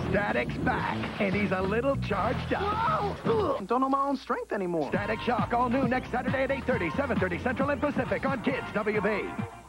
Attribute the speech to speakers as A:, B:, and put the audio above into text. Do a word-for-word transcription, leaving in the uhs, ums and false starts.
A: Static's back, and he's a little charged up.
B: Whoa! Don't know my own strength anymore.
A: Static Shock, all new next Saturday at eight thirty, seven thirty Central and Pacific on Kids W B.